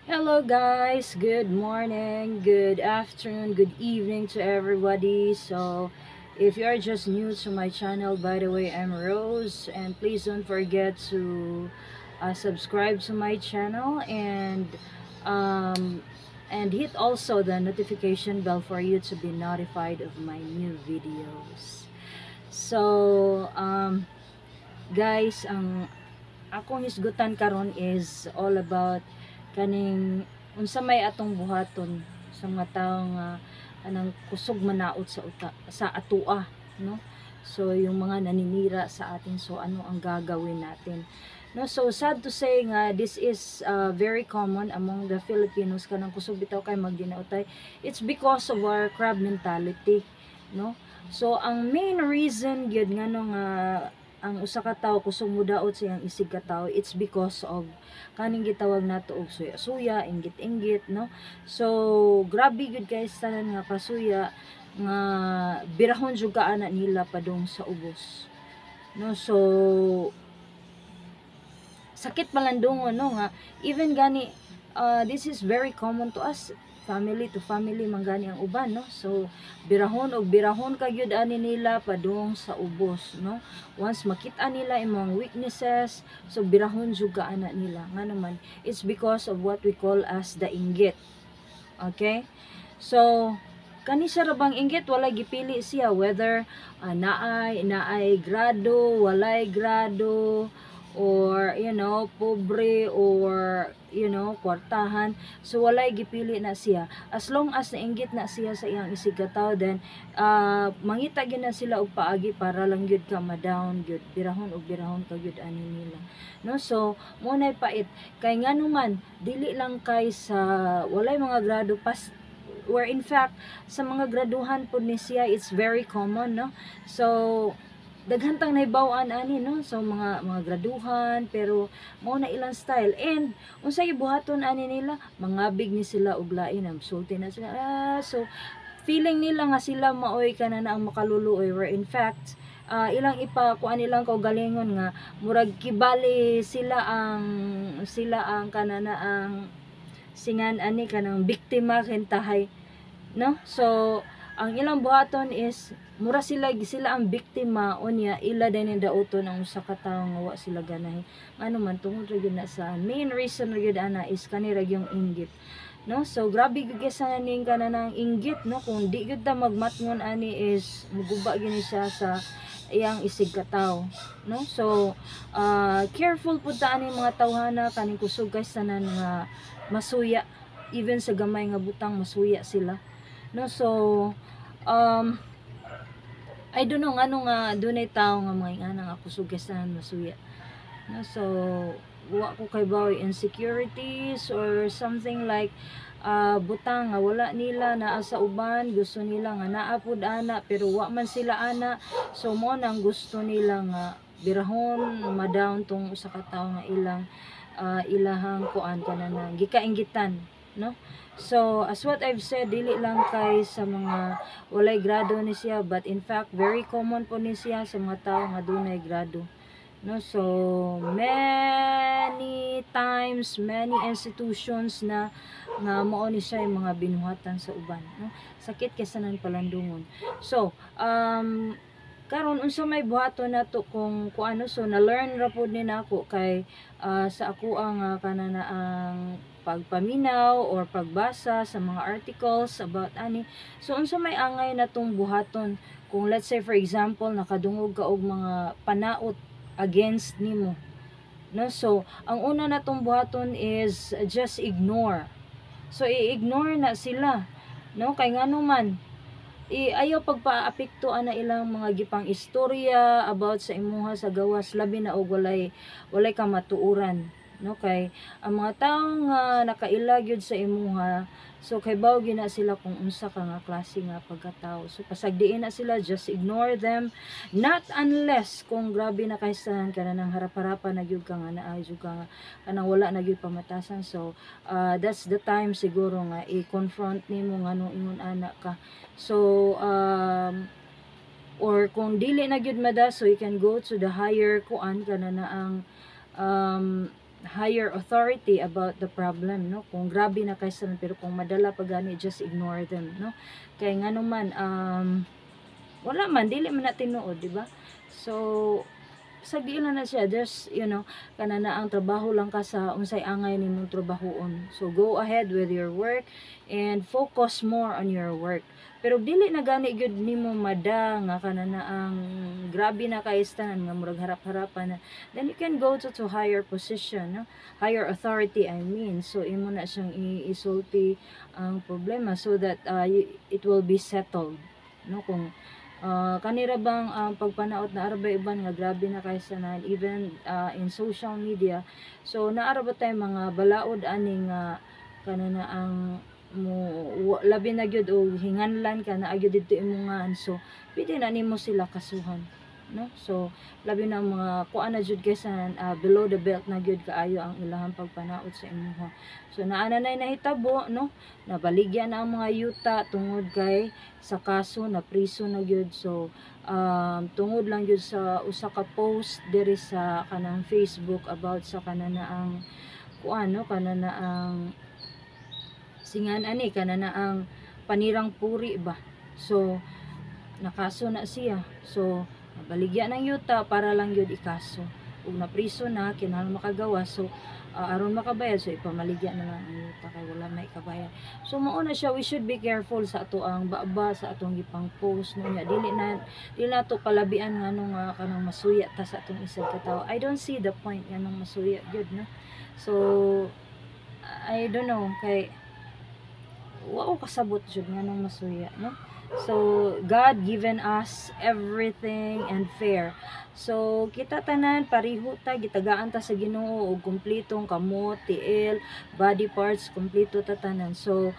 Hello guys, good morning, good afternoon, good evening to everybody. So if you are just new to my channel, by the way, I'm Rose, and please don't forget to subscribe to my channel um, and hit also the notification bell for you to be notified of my new videos. So guys, ang akong hisgutan karon is all about kaning unsa may atong buhaton sa mga tawo nga anang kusog manaot sa atua, no? So yung mga naninira sa atin, so ano ang gagawin natin, no? So sad to say nga this is very common among the Filipinos, kanang kusog bitaw kay magdinaotay. It's because of our crab mentality, no? So ang main reason gyud ngano nga ang usa ka tawo kusog mudaot sa iyang isig ka tawo, it's because of kaning gitawag nato og suya-suya, inggit-inggit, no? So grabe gyud guys tanan nga kasuya nga birahon jud ka ana nila padung sa ubos, no? So sakit malandungon, no, nga even gani this is very common to us, family to family man gani ang uban, no? So birahon og birahon kagyud ani nila padung sa ubos, no? Once makita nila imong weaknesses, so birahon jud ka ana nila nga naman it's because of what we call as the inggit. Okay, so kani sa rabang inggit walay gipili siya whether naay grado, walay grado, or pobre, or kwartahan. So walay gipili na siya, as long as nainggit na siya sa iyang isigataw, then mangita gyud na sila og paagi para lang gyud ka ma-down gyud, birahon og birahon ka gyud ani nila, no? So mo nay pait kay nganuman dili lang kay sa walay mga grado pas, where in fact sa mga graduhan pod ni siya it's very common, no? So daghan tang nahibaw-an ani, no? So mga graduhan pero mao na ilang style, and unsay ibuhaton ani nila, mangabig ni sila og lain, sulti na sila, so feeling nila nga sila maoy kana na ang makaluluoy, where in fact ilang kuan nilang kaugalingon nga murag kibali sila ang kanana ang singan ani kanang biktima kentahay, no? So ang ilang buhaton is mura sila ang biktima, unya ila din dauton ang usa ka tawo nga wa sila ganahin, ano man tungod ra gyud na sa main reason ra gyud ana is kanira yung inggit, no? So grabe gyud sa ning kanang inggit, no? Kung di gyud ta magmatngon ani is muguba gyud siya sa iyang isig ka tawo, no? So careful pud ta ani mga tawhana kaning kusog guys tanan nga masuya, even sa gamay nga butang masuya sila, no? So I don't know ngano nga dunay tawo nga mga ingana nga kusog tanan masuya, no? So wa ko kay bawi insecurities or something like butang nga wala nila naa sa uban, gusto nila nga naa pud ana pero wa man sila ana, so mo nang gusto nila nga birahon ma-down tong usa ka tawo nga ilahang kuan kanang gikainggitan, no? So as what I've said, dili lang kay sa mga walay grado ni siya, but in fact very common po ni siya sa mga tawo nga dunay grado, no? So many times, many institutions na nga mao ni siya yung mga binuhatan sa uban, no? Sakit kaysa nan palandungon. So karon unsa may buhaton nato kung kuano, so na learn ra pud ni nako kay sa ako ang kanana ang pagpaminaw or pagbasa sa mga articles about ani. So unsa may angay natong buhaton kung let's say for example nakadungog ka og mga panaot against nimo, no? So ang una natong buhaton is just ignore. So i-ignore na sila, no? Kay ngano man ayaw pagpaapektuan na ilang mga gipang istorya about sa imuha sa gawas, labi na og walay ka matuuran, no? Kay ang mga tawo nga nakailag yun sa imuha, so kay baw gina sila kung unsa ka nga klase nga pagkatao, so pasagdiin na sila, just ignore them, not unless kung grabe na kaysahan ka na ng harap-harapan na gyud ka nga naa jud ka nga kanang wala na gyud pamatasan, so that's the time siguro nga i-confront nimo nganong ingon ana ka. So or kung dili na gyud mada, so you can go to the higher kuan kana na ang higher authority about the problem, no? Kung grabe na kay sila, pero kung madala pa gani, just ignore them, no? Kay nga naman, wala man, dili man na tinuod, di ba? So, sagdi na siya, there's, kanana ang trabaho lang ka sa unsay angay nimong trabahoon. So, go ahead with your work and focus more on your work. Pero dili na gani gyud nimo mada nga kanana ang grabe na kay istanan nga murag harap-harapan na, then you can go to higher position, no? Higher authority, I mean. So, imo na siyang isulti ang problema so that it will be settled, no? Kung kanira bang pagpanaot na arabay iban nga grabe na kay sanan, even in social media. So naara ba tay mga balaod ani nga kanana ang labi na gyud og hinganlan ka na gyud didto imongan, so pwede na nimo sila kasuhan, no? So labi na mga kuan na jud kaysa below the belt na gyud kaayo ang ilahang pagpanaot sa imuha. So naana nay nahitabo, no? Nabaligyan na ang mga yuta tungod kay sa kaso na priso na gyud. So tungod lang gyud sa usa ka post diri sa kanang Facebook about sa kanana ang kuan, no? Kanana ang singan ani, kanana ang panirang puri ba. So nakaso na siya. So nabaligyan ng yuta para lang gyud ikaso. Ug napriso na kinahanglan makagawa, so aron makabayad, so ipamaligya na lang ang yuta kay wala may kabayad. So mao na siya, we should be careful sa ato ang baba, sa atong gipang post no nya, dili na to palabian nganong kanang masuya ta sa atong isang katawo. I don't see the point nganong masuya gyud, no? So I don't know, kay wa ko kasabot jud nganong masuya, no? So God given us everything and fair. So kita tanan pareho ta, gitagaan ta sa Ginoo og kumpletong kamot, tiil, body parts, kumpleto ta tanan. So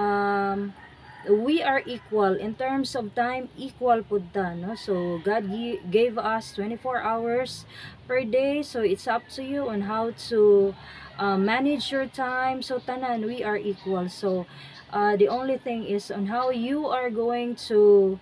we are equal in terms of time, equal pud ta, no? So God gave us 24 hours per day, so it's up to you on how to manage your time. So tanan we are equal. So the only thing is on how you are going to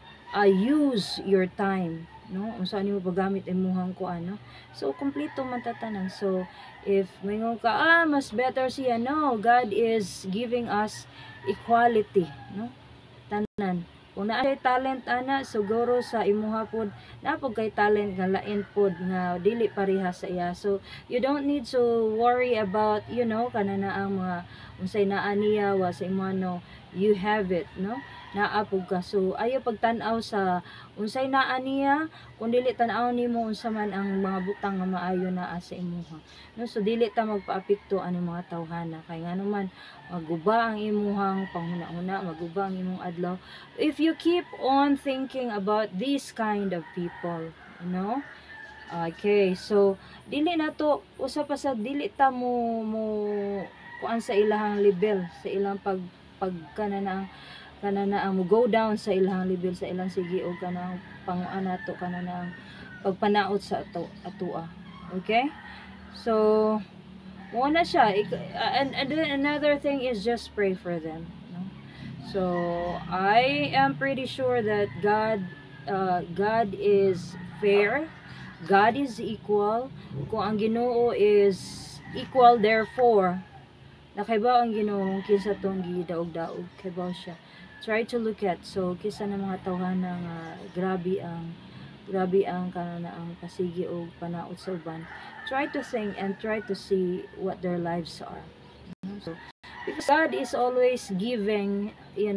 use your time, no? Unsa nimo paggamit imuhang kuan, no? So kumpleto man tatanan. So if mingon ka mas better siya, no, God is giving us equality, no? Tanan kung naa kay talent ana, siguro sa imuha pod napod kay talent nga lain pod nga dili pareha sa iya. So you don't need to worry about, kanana ang mga unsay naa niya wa sa imo, no, you have it, no? Naa pud ka. So ayo pagtan-aw sa unsay naa niya, kun dili tan-aw nimo unsa man ang mga butang nga maayo naa sa imuha, no? So dili ta magpaapekto ani mga tawhana kay nganuman maguba ang imuhang panghuna-huna, maguba ang imong adlaw if you keep on thinking about these kind of people, you know? Okay, so dili na to usa pa sa dili ta mo kuan sa ilahang level, sa ilang pag kanana ang mo go down sa ilang level, sa ilang sige o kanang panguan nato kanana ang pagpanaot sa atua. Okay? So mo na siya, and then another thing is just pray for them, no? So I am pretty sure that God is fair, God is equal. Kung ang Ginoo is equal, therefore nakaibaw ang Ginoo kinsa tong gidaog-daog, kaibaw siya. Try to look at, so kisa na mga tawhana nga grabe ang kanana ang pasigi o panaot sa uban, try to think and try to see what their lives are. So because God is always giving,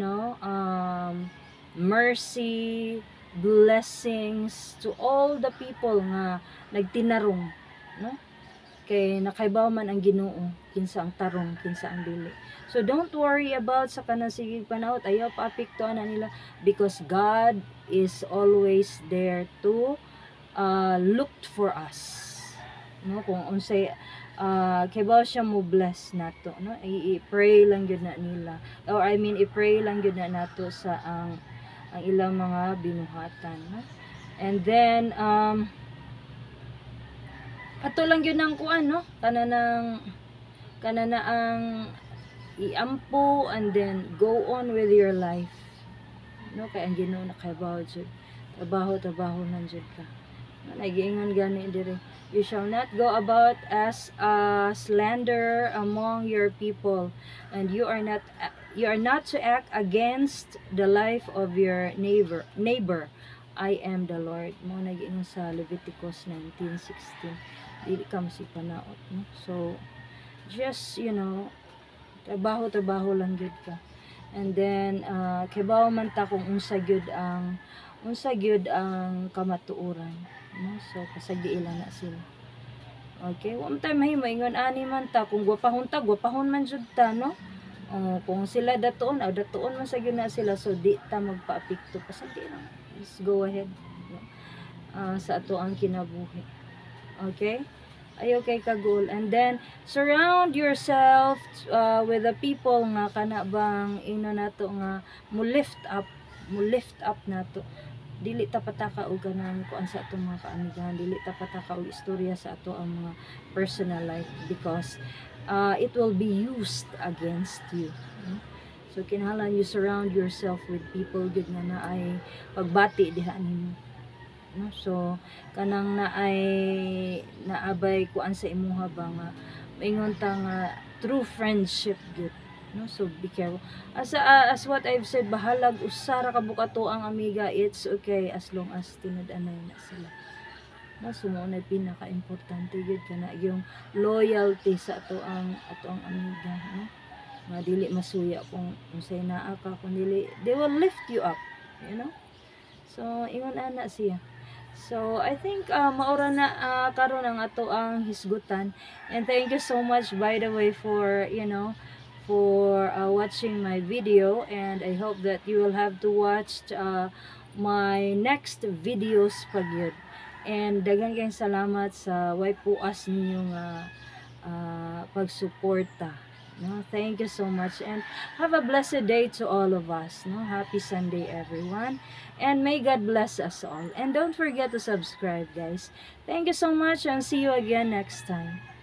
mercy, blessings to all the people nga nagtinarong, no? Kay nakaibaw man ang Ginoo kinsa ang tarong, kinsa ang dili. So don't worry about sa kanang sige panahon, ayaw paapektuhan na nila, because God is always there to look for us, no? Kung unsay kay ba siya mo bless nato, no? I-pray lang gyud na nila, or I mean i-pray lang gyud na nato sa ang ilang mga binuhatan, no? And then ato lang yun ang kuan, no? Kanana ang iampo and then go on with your life, no? Kay ang Ginoo nakaibaw jud, trabaho nan jud ka, nagiingon gani dire, You shall not go about as a slander among your people, and you are not to act against the life of your neighbor. I am the Lord. Mo nagiingon sa Leviticus 19:16. Dili ka masipanaot, no? So just, trabaho lang gid ka. And then kibaw man ta kung unsa gyud ang kamatuoran, no? So pasagdiila na sila. Okay, wa man tay mahimo ingon ani man ta kung gwapahon man jud ta, no? Kung sila datoon man sa gyud na sila, so di ta magpaapekto pasagdi lang. Just go ahead, no? Sa ato ang kinabuhi. Okay? Ayo kay kagul. And then surround yourself with the people nga kana bang nato nga mo lift up nato. Dili ta pataka og kanang kuan sa atong mga kaamigahan, dili ta pataka og istorya sa ato ang mga personal life, because it will be used against you, no? So kinahanglan you surround yourself with people gud nga naay pagbati diha nimo, no? So kanang naabay kuan sa imuha ba nga maingon ta nga true friendship gud, no? So be careful. As what I've said, bahalag usara ka bukato ang amiga, it's okay as long as tinud-anay na sila, no? So mo na pinaka-importante gud kana yung loyalty sa ato ang amiga, no? Nga dili masuya kung unsay naa ka, kung dili they will lift you up, you know? So ingon ana siya. So I think maura na karon ang ato ang hisgutan, and thank you so much by the way for watching my video, and I hope that you will have to watch my next videos pagyud. And daghan kayong salamat sa way puas ninyong pagsuporta, no? Thank you so much, and have a blessed day to all of us, no? Happy Sunday everyone, and may God bless us all, and don't forget to subscribe, guys. Thank you so much, and see you again next time.